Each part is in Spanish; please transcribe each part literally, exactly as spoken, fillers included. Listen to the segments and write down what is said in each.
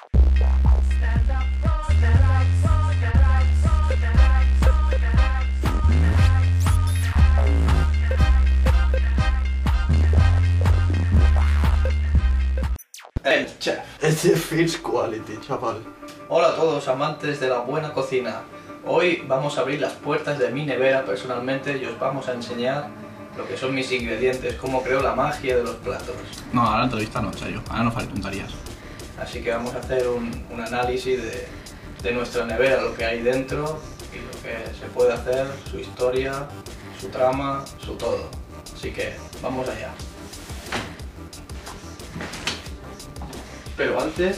El chef. Este Fish Quality, chaval. Hola a todos amantes de la buena cocina. Hoy vamos a abrir las puertas de mi nevera personalmente y os vamos a enseñar lo que son mis ingredientes, cómo creo la magia de los platos. No, ahora la entrevista no, en serio. Ahora no faré tonterías. Así que vamos a hacer un, un análisis de, de nuestra nevera, lo que hay dentro y lo que se puede hacer, su historia, su trama, su todo. Así que vamos allá. Pero antes...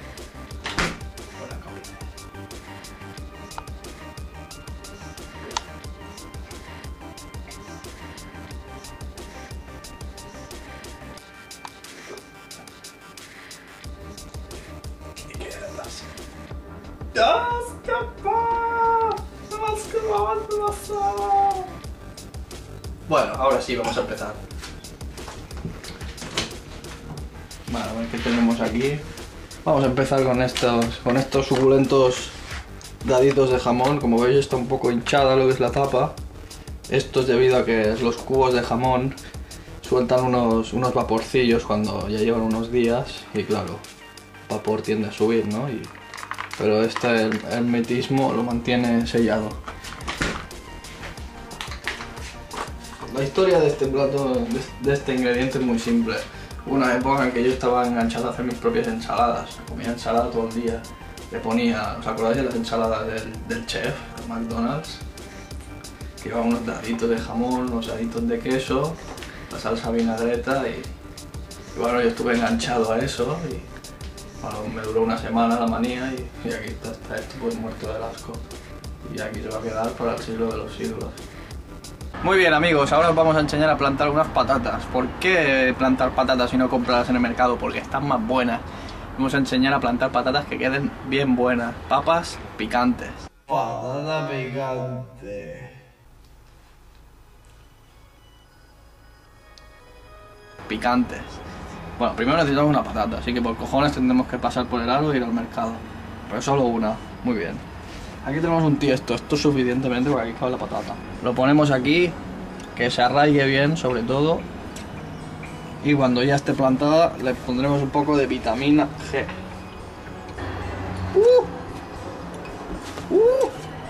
Bueno, ahora sí, vamos a empezar. Vale, a ver qué tenemos aquí. Vamos a empezar con estos, con estos suculentos daditos de jamón. Como veis está un poco hinchada lo que es la tapa. Esto es debido a que los cubos de jamón sueltan unos, unos vaporcillos cuando ya llevan unos días. Y claro, el vapor tiende a subir, ¿no? Y, pero este hermetismo lo mantiene sellado. La historia de este plato, de, de este ingrediente es muy simple. Hubo una época en que yo estaba enganchado a hacer mis propias ensaladas. Comía ensalada todo el día. Le ponía, ¿os acordáis de las ensaladas del, del chef, de McDonald's? Que llevaba unos daditos de jamón, unos daditos de queso, la salsa vinagreta y, y bueno, yo estuve enganchado a eso y bueno, me duró una semana la manía y, y aquí está, está esto pues muerto del asco. Y aquí se va a quedar para el siglo de los siglos. Muy bien amigos, ahora os vamos a enseñar a plantar unas patatas. ¿Por qué plantar patatas y no comprarlas en el mercado? Porque están más buenas. Vamos a enseñar a plantar patatas que queden bien buenas. Papas picantes. Patata picante. Picantes. Bueno, primero necesitamos una patata, así que por cojones tendremos que pasar por el aro e ir al mercado. Pero solo una. Muy bien. Aquí tenemos un tiesto, esto es suficientemente porque aquí cabe la patata. Lo ponemos aquí, que se arraigue bien sobre todo. Y cuando ya esté plantada le pondremos un poco de vitamina G. Uh, uh.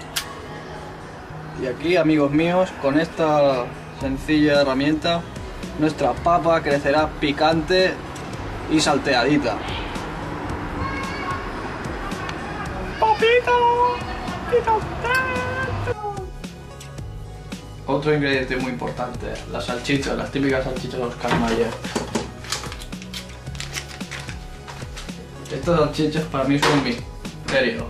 Y aquí, amigos míos, con esta sencilla herramienta, nuestra papa crecerá picante y salteadita. ¡Papita! Otro ingrediente muy importante, las salchichas, las típicas salchichas de Oscar Mayer. Estas salchichas para mí son un misterio.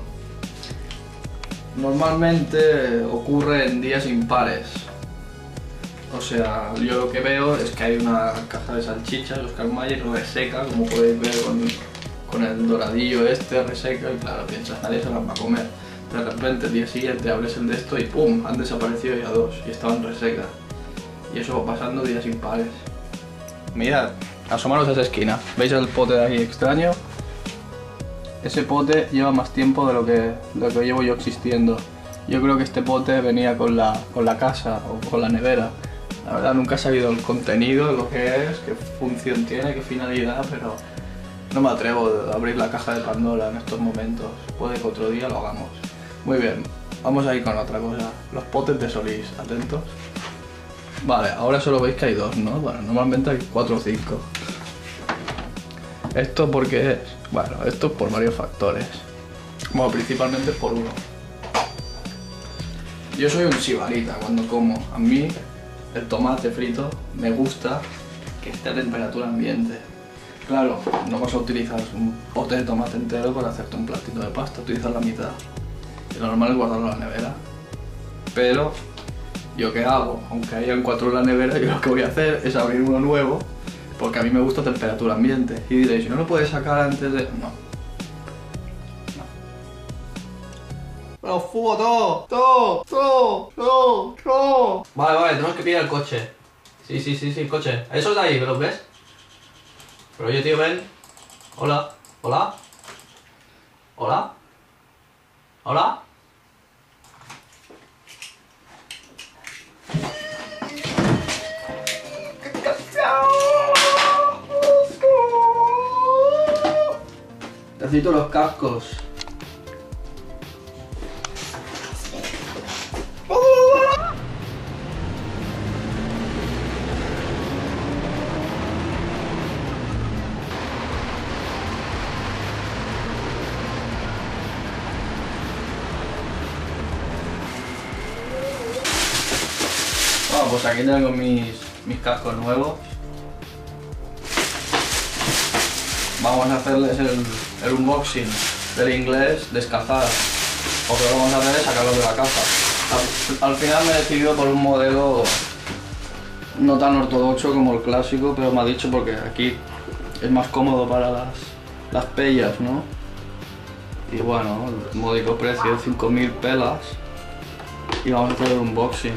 Normalmente ocurre en días impares. O sea, yo lo que veo es que hay una caja de salchichas de Oscar Mayer reseca, como podéis ver con, con el doradillo este reseca y claro, piensas, nadie se las va a comer. De repente el día siguiente abres el de esto y ¡pum! Han desaparecido ya dos y estaban resecas. Y eso va pasando días impares. Mirad, asomaros a esa esquina. ¿Veis el pote de ahí extraño? Ese pote lleva más tiempo de lo que, de lo que llevo yo existiendo. Yo creo que este pote venía con la, con la casa o con la nevera. La verdad nunca he sabido el contenido, lo que es, qué función tiene, qué finalidad, pero no me atrevo a abrir la caja de Pandora en estos momentos. Puede que otro día lo hagamos. Muy bien, vamos a ir con otra cosa. Los potes de Solís, atentos. Vale, ahora solo veis que hay dos, ¿no? Bueno, normalmente hay cuatro o cinco. ¿Esto por qué es? Bueno, esto es por varios factores. Bueno, principalmente por uno. Yo soy un sibarita cuando como. A mí el tomate frito me gusta que esté a temperatura ambiente. Claro, no vas a utilizar un pote de tomate entero para hacerte un platito de pasta, utilizas la mitad. Y lo normal es guardarlo en la nevera. Pero, ¿yo qué hago? Aunque hayan cuatro en la nevera, yo lo que voy a hacer es abrir uno nuevo, porque a mí me gusta temperatura ambiente. Y diréis, ¿no lo puedes sacar antes de...? No. No. ¡Pero fumo todo! ¡Todo! ¡Todo! ¡Todo! ¡Todo! Vale, vale, tenemos que pillar el coche. Sí, sí, sí, sí, el coche. ¿Esos de ahí, los ves? Pero oye, tío, ven. Hola. Hola. ¿Hola? ¿Hola? Necesito los cascos. Bueno, pues aquí tengo mis, mis cascos nuevos. Vamos a hacerles el, el unboxing del inglés descalzado. Lo que vamos a hacer es sacarlo de la caja. Al, al final me he decidido por un modelo no tan ortodoxo como el clásico, pero me ha dicho porque aquí es más cómodo para las, las pellas, ¿no? Y bueno, el módico precio de cinco mil pelas. Y vamos a hacer el unboxing.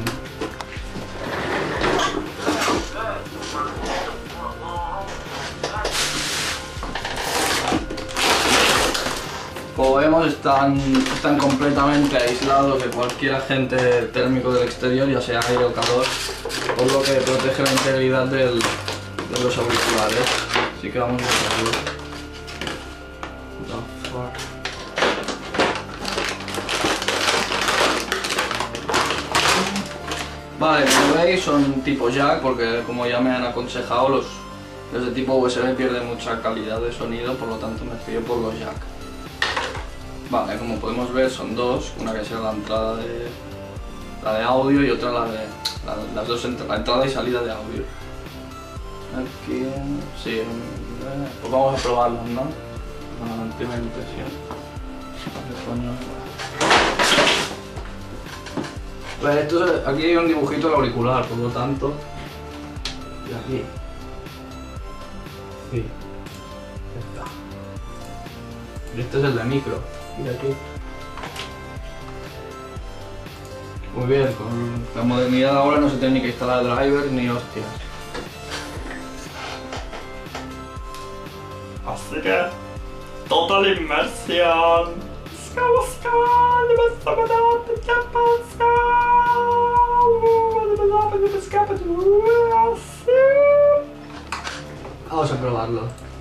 Como vemos, están, están completamente aislados de cualquier agente térmico del exterior, ya sea aire o calor, por lo que protege la integridad del, de los auriculares. Así que vamos a hacerlo. Vale, como veis son tipo jack, porque como ya me han aconsejado, los, los de tipo U S B pierden mucha calidad de sonido, por lo tanto me fío por los jack. Vale, como podemos ver son dos, una que será la entrada de, la de audio y otra la de la, las dos, la entrada y salida de audio. Aquí, sí, pues vamos a probarlos, ¿no? La primera impresión. Pues esto es, aquí hay un dibujito del auricular, por lo tanto, y aquí, sí, ya está. Y este es el de micro. Mira aquí. Muy bien, con la modernidad de ahora no se tiene ni que instalar drivers ni hostias. Así que, total inmersión. Vamos a probarlo.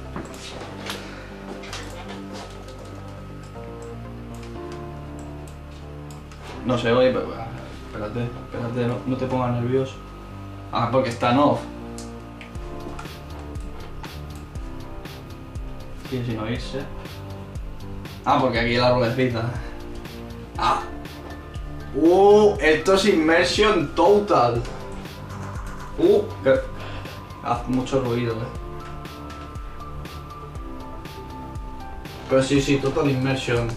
No se oye, pero espérate, espérate, no, no te pongas nervioso. Ah, porque está en off. Sigue sin oírse. Ah, porque aquí la ruedecita. Ah. Uh, esto es Immersion Total. Uh, que hace mucho ruido, eh. Pero sí, sí, Total Immersion.